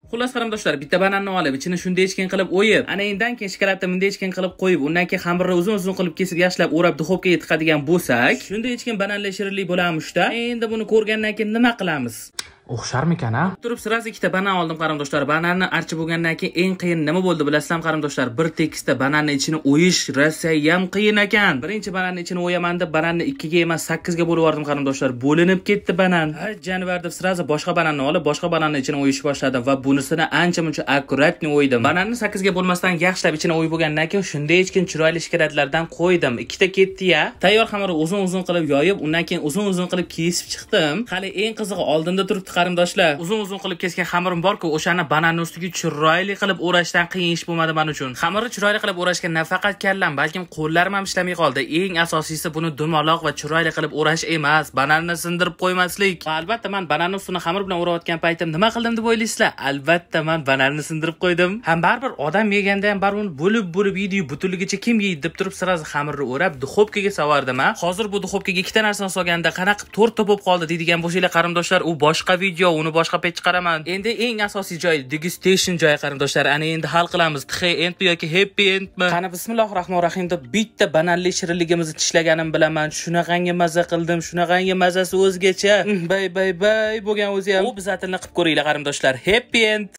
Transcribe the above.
Xullas qarindoshlar, bitta bananni olib, ichini shunday echkin qilib o'yib, ana undan keyin shokoladni bunday echkin qilib qo'yib, undan keyin xamirni uzun-uzun qilib kesib yashlab, o'rab duxovkaga tiqadigan bo'lsak, shunday echkin bananli shirinlik bo'lamiz-da. Endi buni ko'rgandan keyin nima qilamiz? O'xsharmikan-a? Turib sirasi ikkita banan oldim qarindoshlar. Bananni archib bo'lgandan keyin eng qiyin nima bo'ldi bilasizmi qarindoshlar? Bir tekisda bananni ichini o'yish rasayam qiyin ekan. Birinchi bananni ichini o'yaman deb bananni 2 ga emas 8 ga bo'lib yubordim qarindoshlar. Bo'linib ketdi banan. Ha, janivar deb sirasi boshqa bananni olib, boshqa bananni ichini o'yishni boshladim va bunisini ancha-muncha akkuratni o'ydim. Bananni 8 ga bo'lmasdan yaxshilab ichini o'yib bo'lgandan keyin shunday echkin chiroyli shikolatlardan qo'ydim. Ikkita ketdi-ya. Tayyor xamirni uzun-uzun qilib yoyib, undan keyin uzun-uzun qilib kesib chiqdim. Hali eng qizig'i oldinda turibdi qarindoshlar. Uzun-uzun qilib kesgan xamirim bor-ku, o'shani bananning ustiga chiroyli qilib o'rashdan qiyin ish bo'lmadi men uchun. Xamirni chiroyli qilib o'rashga nafaqat kallam, balkim qo'llarim ham ishlamay qoldi. Eng asosiysi buni dumaloq va chiroyli qilib o'rash emas, bananni sindirib qo'ymaslik. Va albatta men bananning ustini xamir bilan o'rayotgan paytim nima qildim deb o'ylaysizlar? Albatta men bananni sindirib qo'ydim. Ham baribir odam yeganda ham baribir bo'lib yeydi, butunligicha kim yeydi deb turib sirasi xamirni o'rab duxovkaga sovardim. Hozir bu duxovkaga ikkita narsani solganda qanaqa to'rtta bo'lib qoldi deydigan bo'lsanglar qarindoshlar, u boshqa video, uni boshqa pech chiqaraman. Endi eng asosiy joy degustation joyi qarindoshlar. Ana endi hal qilamiz. Txe endmi yoki happy endmi? Qani bismillahirrohmanirrohim deb bitta bananli shirinligimizni tishlaganim bilaman. Shunaqangi mazza qildim, shunaqangi mazasi o'zgacha. Bay bo'lgan o'zi ham. U bizatilni qilib ko'ringlar qarindoshlar. Happy end.